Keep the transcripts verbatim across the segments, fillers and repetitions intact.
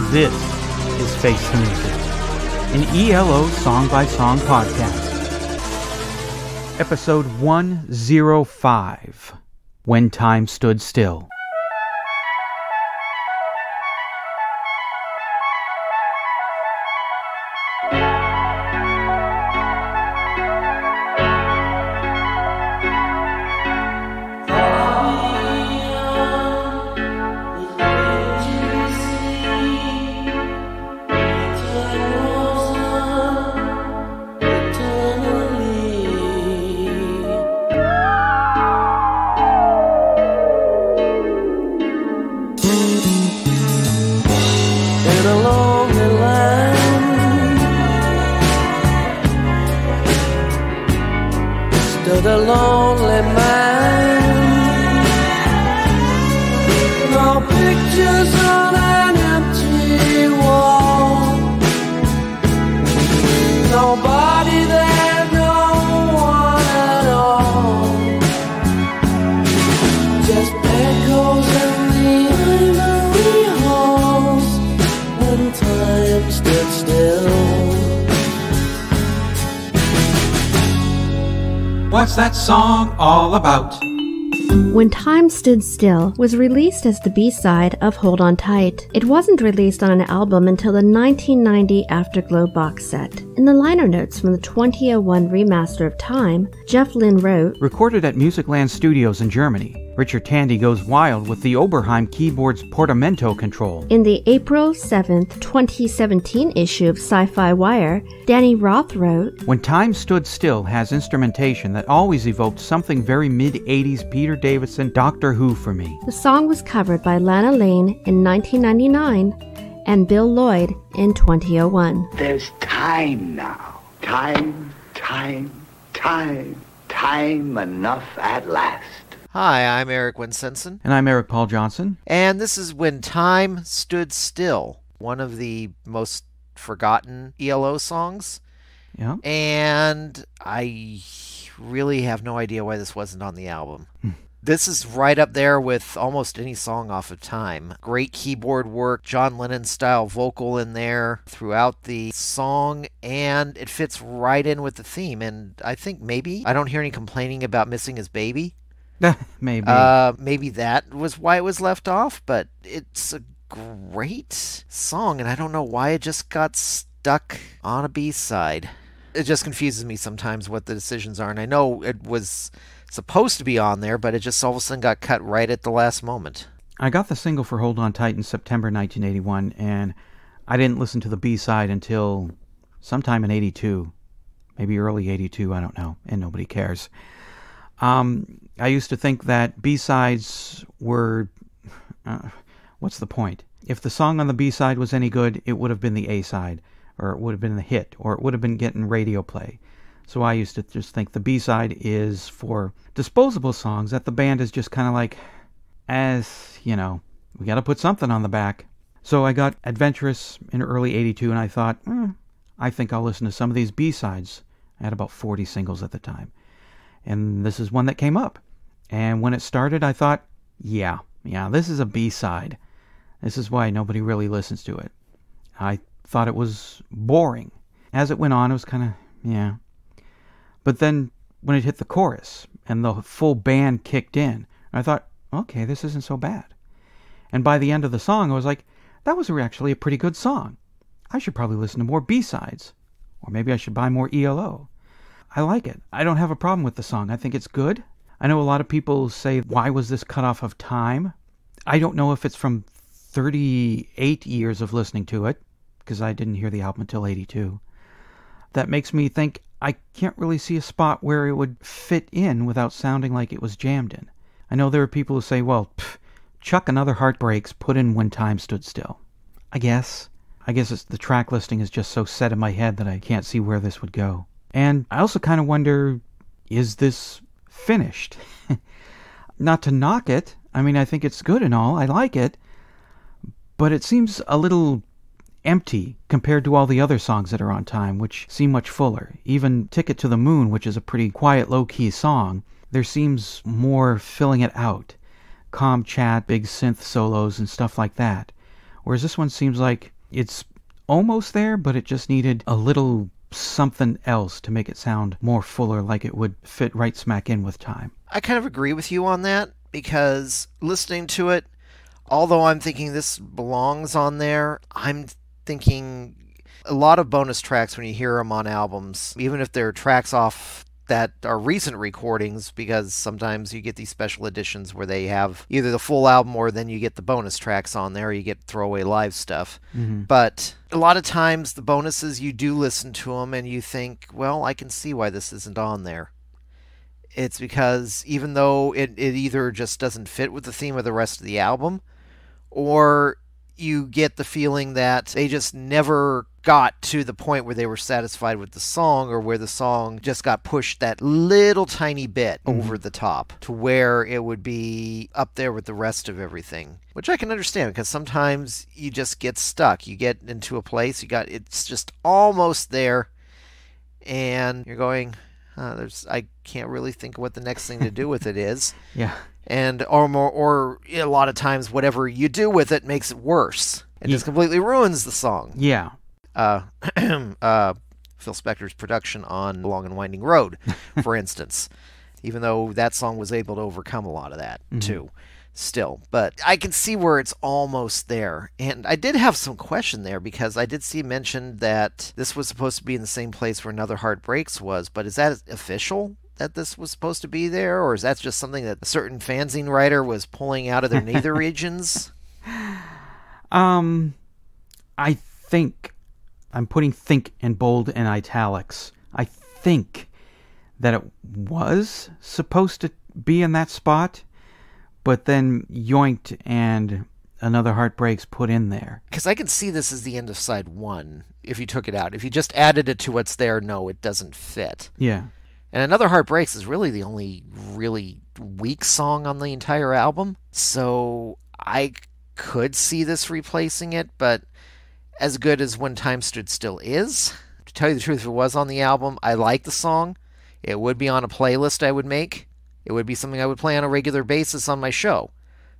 This is Face the Music, an E L O song-by-song podcast. Episode one oh five, When Time Stood Still. A lonely man, no pictures on an empty wall, nobody there, no one at all, just echoes in the ivory halls when time stood still. What's that song all about? When Time Stood Still was released as the B-side of Hold On Tight. It wasn't released on an album until the nineteen ninety Afterglow box set. In the liner notes from the twenty oh one remaster of Time, Jeff Lynne wrote, Recorded at Musicland Studios in Germany, Richard Tandy goes wild with the Oberheim keyboard's portamento control. In the April seventh, twenty seventeen issue of Sci-Fi Wire, Danny Roth wrote, When Time Stood Still has instrumentation that always evoked something very mid-eighties Peter Davison Doctor Who for me. The song was covered by Lana Lane in nineteen ninety-nine and Bill Lloyd in twenty oh one. There's time now. Time, time, time, time enough at last. Hi, I'm Eric Winsenson. And I'm Eric Paul Johnson. And this is When Time Stood Still, one of the most forgotten E L O songs. Yeah. And I really have no idea why this wasn't on the album. This is right up there with almost any song off of Time. Great keyboard work, John Lennon-style vocal in there throughout the song, and it fits right in with the theme. And I think maybe, I don't hear any complaining about missing his baby. maybe. Uh, maybe that was why it was left off, but it's a great song, and I don't know why it just got stuck on a B-side. It just confuses me sometimes what the decisions are, and I know it was supposed to be on there, but it just all of a sudden got cut right at the last moment. I got the single for Hold On Tight in September nineteen eighty-one, and I didn't listen to the B-side until sometime in eighty-two. Maybe early eighty-two, I don't know, and nobody cares. Um, I used to think that B-sides were... Uh, what's the point? If the song on the B-side was any good, it would have been the A-side, or it would have been the hit, or it would have been getting radio play. So I used to just think the B-side is for disposable songs that the band is just kind of like, as, you know, we got to put something on the back. So I got adventurous in early eighty-two, and I thought, eh, I think I'll listen to some of these B-sides. I had about forty singles at the time. And this is one that came up. And when it started, I thought, yeah, yeah, this is a B-side. This is why nobody really listens to it. I thought it was boring. As it went on, it was kind of, yeah. But then when it hit the chorus and the full band kicked in, I thought, okay, this isn't so bad. And by the end of the song, I was like, that was actually a pretty good song. I should probably listen to more B-sides. Or maybe I should buy more E L O. I like it. I don't have a problem with the song. I think it's good. I know a lot of people say, why was this cut off of Time? I don't know if it's from thirty-eight years of listening to it, because I didn't hear the album until eighty-two. That makes me think I can't really see a spot where it would fit in without sounding like it was jammed in. I know there are people who say, well, pff, chuck another Heartbreaks, put in When Time Stood Still. I guess. I guess it's, the track listing is just so set in my head that I can't see where this would go. And I also kind of wonder, is this finished? Not to knock it. I mean, I think it's good and all. I like it. But it seems a little empty compared to all the other songs that are on Time, which seem much fuller. Even Ticket to the Moon, which is a pretty quiet, low-key song, there seems more filling it out. Calm chat, big synth solos, and stuff like that. Whereas this one seems like It's almost there, but it just needed a little something else to make it sound more fuller, like it would fit right smack in with Time. I kind of agree with you on that, because listening to it, although I'm thinking this belongs on there, I'm thinking a lot of bonus tracks when you hear them on albums, even if they're tracks off that are recent recordings, because sometimes you get these special editions where they have either the full album or then you get the bonus tracks on there, or you get throwaway live stuff. Mm-hmm. But a lot of times the bonuses, you do listen to them and you think, well, I can see why this isn't on there. It's because even though it, it either just doesn't fit with the theme of the rest of the album, or you get the feeling that they just never got to the point where they were satisfied with the song, or where the song just got pushed that little tiny bit mm-hmm. over the top to where it would be up there with the rest of everything, which I can understand, because sometimes you just get stuck. You get into a place, you got it's just almost there, and you're going, uh, there's I can't really think of what the next thing to do with it is. Yeah. And or more, or a lot of times, whatever you do with it makes it worse. It yeah. just completely ruins the song. Yeah. Uh, uh, Phil Spector's production on Long and Winding Road, for instance, even though that song was able to overcome a lot of that mm-hmm. too. Still, but I can see where it's almost there. And I did have some question there, because I did see mentioned that this was supposed to be in the same place where Another Heart Breaks was, but is that official that this was supposed to be there, or is that just something that a certain fanzine writer was pulling out of their nether regions? Um, I think, I'm putting think in bold and italics. I think that it was supposed to be in that spot, but then yoinked and Another Heart Breaks put in there. Because I can see this as the end of side one, if you took it out. If you just added it to what's there, no, it doesn't fit. Yeah. And Another Heart Breaks is really the only really weak song on the entire album. So I could see this replacing it, but as good as When Time Stood Still is, to tell you the truth, if it was on the album, I like the song. It would be on a playlist I would make. It would be something I would play on a regular basis on my show.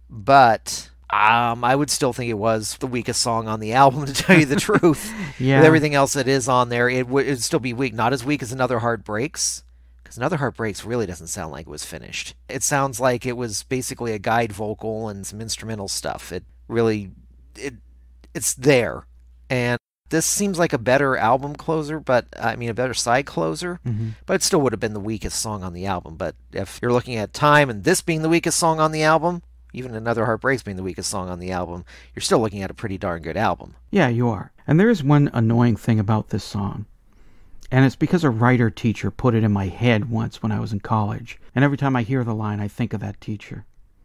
But um, I would still think it was the weakest song on the album, to tell you the truth. Yeah. With everything else that is on there, it would it'd still be weak. Not as weak as Another Heart Breaks, because Another Heart Breaks really doesn't sound like it was finished. It sounds like it was basically a guide vocal and some instrumental stuff. It really, it it's there. And this seems like a better album closer, but I mean a better side closer, mm-hmm. but it still would have been the weakest song on the album. But if you're looking at Time and this being the weakest song on the album, even Another Heart Breaks being the weakest song on the album, you're still looking at a pretty darn good album. Yeah, you are. And there is one annoying thing about this song. And it's because a writer teacher put it in my head once when I was in college. And every time I hear the line, I think of that teacher.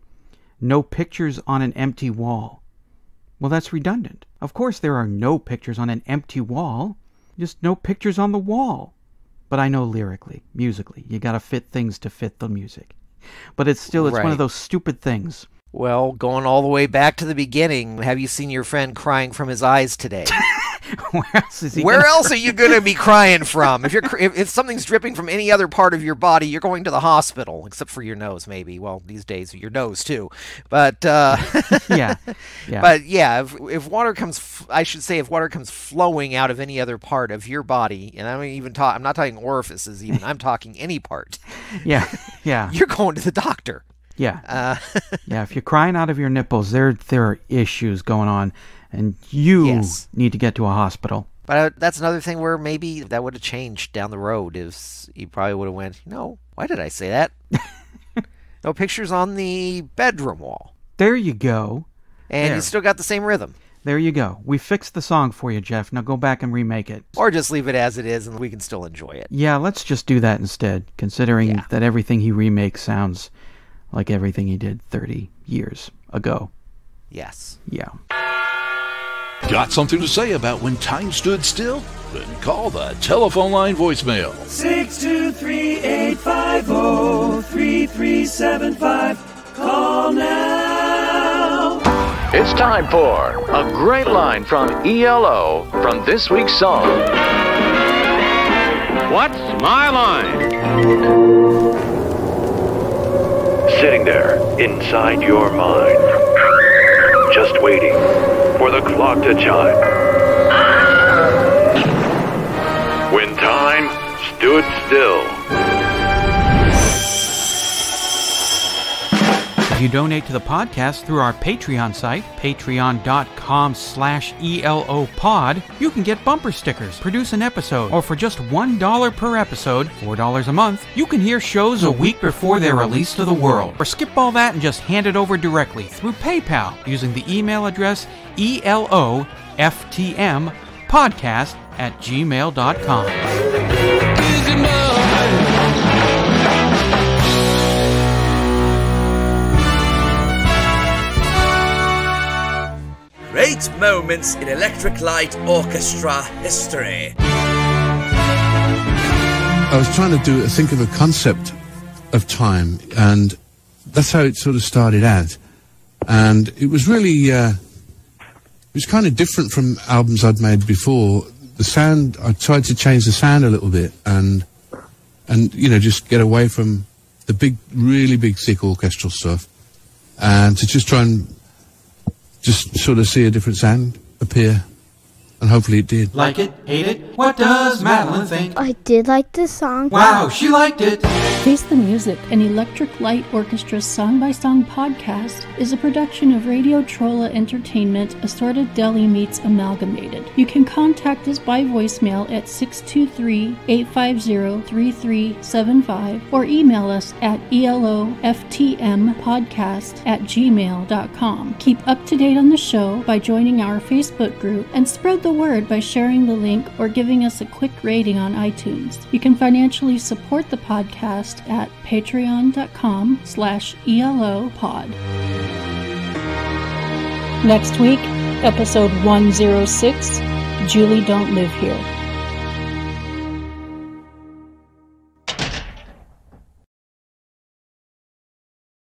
No pictures on an empty wall. Well, that's redundant. Of course there are no pictures on an empty wall. Just no pictures on the wall. But I know lyrically, musically, you gotta fit things to fit the music. But it's still, it's right. one of those stupid things. Well, going all the way back to the beginning, have you seen your friend crying from his eyes today? Where else is he Where gonna else cry? are you going to be crying from? If you're if, if something's dripping from any other part of your body, you're going to the hospital, except for your nose, maybe. Well, these days your nose too. But uh, yeah, yeah. But yeah, if, if water comes, f- I should say, if water comes flowing out of any other part of your body, and I'm even talk, I'm not talking orifices, even. I'm talking any part. Yeah, yeah. You're going to the doctor. Yeah, uh, yeah. If you're crying out of your nipples, there there are issues going on, and you yes. need to get to a hospital. But uh, that's another thing where maybe that would have changed down the road. Is you probably would have went, no, why did I say that? No pictures on the bedroom wall. There you go. And there. You still got the same rhythm. There you go. We fixed the song for you, Jeff. Now go back and remake it. Or just leave it as it is and we can still enjoy it. Yeah, let's just do that instead, considering yeah. that everything he remakes sounds like everything he did thirty years ago. Yes. Yeah. Got something to say about When Time Stood Still? Then call the telephone line voicemail. six two three, eight five zero, three three seven five. Call now. It's time for a great line from E L O from this week's song. What's my line? Sitting there inside your mind, just waiting for the clock to chime. When Time Stood Still. If you donate to the podcast through our Patreon site, patreon.com slash ELO pod, you can get bumper stickers, produce an episode, or for just one dollar per episode, four dollars a month, you can hear shows a week before they're released to the world. Or skip all that and just hand it over directly through PayPal using the email address E L O F T M podcast at gmail dot com. Great moments in Electric Light Orchestra history. I was trying to do think of a concept of time, and that's how it sort of started out. And it was really, uh, it was kind of different from albums I'd made before. The sound, I tried to change the sound a little bit, and and you know, just get away from the big, really big, thick orchestral stuff, and to just try and just sort of see a different sound appear, and hopefully it did. Like it? Hate it? What does Madeline think? I did like this song. Wow, she liked it! Face the Music, an Electric Light Orchestra song-by-song podcast, is a production of Radio Trolla Entertainment, Assorted Deli Meats Amalgamated. You can contact us by voicemail at six two three, eight five zero, three three seven five or email us at E L O F T M podcast at gmail dot com. Keep up to date on the show by joining our Facebook group and spread the word by sharing the link or giving us a quick rating on iTunes. You can financially support the podcast at patreon.com slash ELO pod. Next week, episode one oh six, Julie Don't Live Here.